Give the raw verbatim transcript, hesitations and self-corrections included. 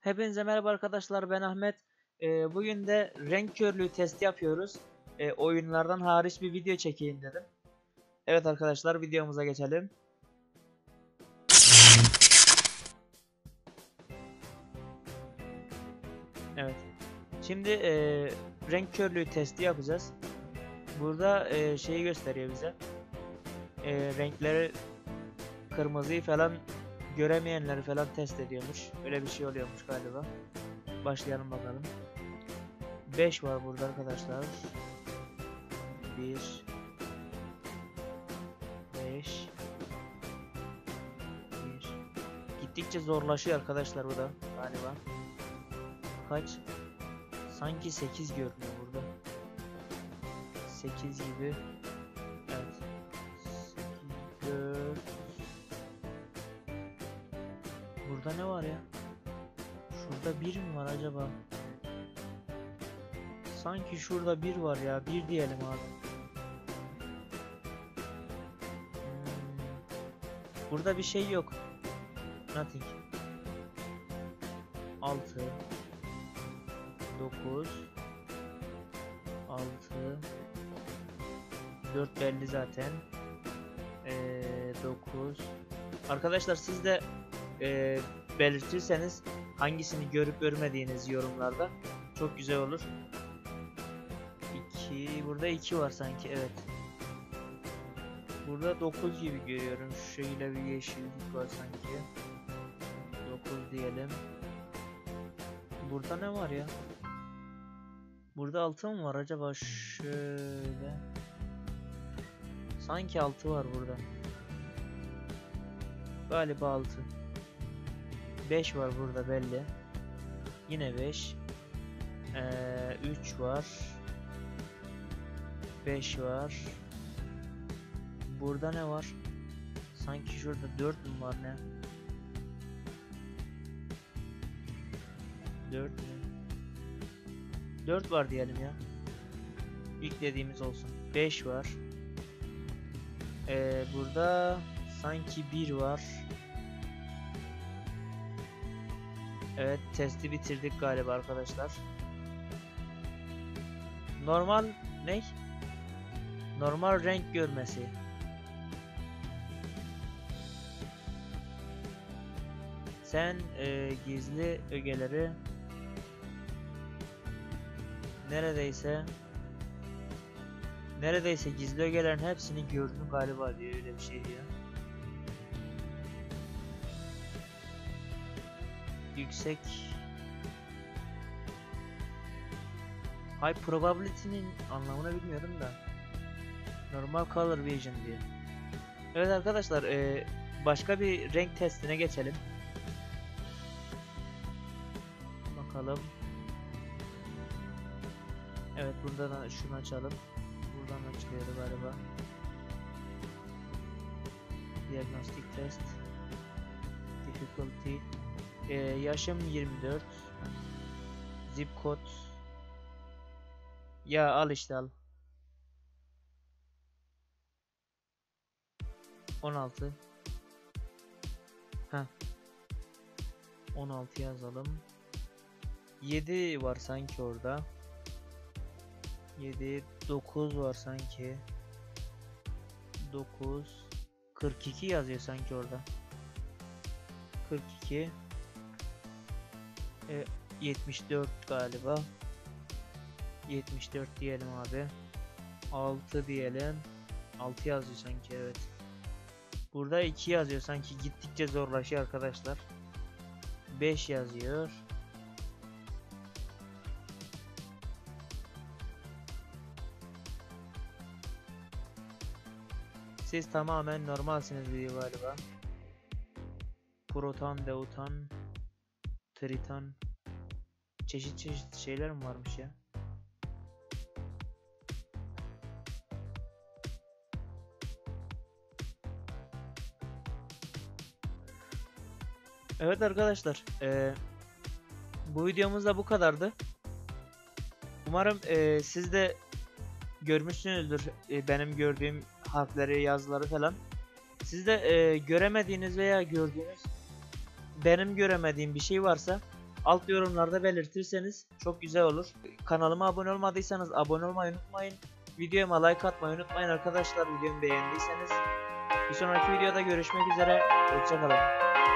Hepinize merhaba arkadaşlar, ben Ahmet. Ee, bugün de renk körlüğü testi yapıyoruz. Ee, oyunlardan hariç bir video çekeyim dedim. Evet arkadaşlar, videomuza geçelim. Evet. Şimdi e, renk körlüğü testi yapacağız. Burada e, şeyi gösteriyor bize. E, renkleri, kırmızıyı falan göremeyenleri falan test ediyormuş. Öyle bir şey oluyormuş galiba. Başlayalım bakalım. beş var burada arkadaşlar. bir beş bir. Gittikçe zorlaşıyor arkadaşlar bu da galiba. Kaç? Sanki sekiz görünüyor burada. sekiz gibi. Evet. sekiz, dört. Burada ne var ya? Şurada bir mi var acaba? Sanki şurada bir var ya. Bir diyelim abi. Hmm. Burada bir şey yok. Nothing. altı dokuz altı dört belli zaten. Ee, dokuz. Arkadaşlar siz de e, belirtirseniz hangisini görüp görmediğiniz yorumlarda çok güzel olur. iki. Burada iki var sanki, evet. Burada dokuz gibi görüyorum. Şöyle bir yeşillik var sanki. dokuz diyelim. Burada ne var ya? Burada altı mı var acaba? Şöyle. Sanki altı var burada. Galiba altı. beş var burada belli. Yine beş. Ee, üç var. beş var. Burada ne var? Sanki şurada dört mü var ne? dört mü? dört var diyelim ya. İlk dediğimiz olsun. beş var. Ee, burada sanki bir var. Evet, testi bitirdik galiba arkadaşlar. Normal ne? Normal renk görmesi. Sen e, gizli ögeleri neredeyse neredeyse gizli ögelerin hepsini gördüm galiba diye öyle bir şey ya. Yüksek High probability'nin anlamını bilmiyorum da normal color vision diye. Evet arkadaşlar, e, başka bir renk testine geçelim. Bakalım. Evet, buradan şunu açalım. Buradan açılıyor galiba. Diagnostic test. Difficulty. Ee, yaşım yirmi dört. Zip kod. Ya al işte al. on altı. Ha. on altı yazalım. yedi var sanki orada. yedi, dokuz var sanki. dokuz, kırk iki yazıyor sanki orada. kırk iki. E, yetmiş dört galiba. yetmiş dört diyelim abi. altı diyelim. altı yazıyor sanki, evet. Burada iki yazıyor sanki, gittikçe zorlaşıyor arkadaşlar. beş yazıyor. Siz tamamen normalsiniz diyor galiba. Proton, deuton, triton. Çeşit çeşit şeyler mi varmış ya? Evet arkadaşlar, e, bu videomuz da bu kadardı. Umarım e, siz de görmüşsünüzdür e, benim gördüğüm harfleri, yazıları falan. Siz de e, göremediğiniz veya gördüğünüz, benim göremediğim bir şey varsa alt yorumlarda belirtirseniz çok güzel olur. Kanalıma abone olmadıysanız abone olmayı unutmayın. Videoma like atmayı unutmayın arkadaşlar, videomu beğendiyseniz. Bir sonraki videoda görüşmek üzere. Hoşçakalın.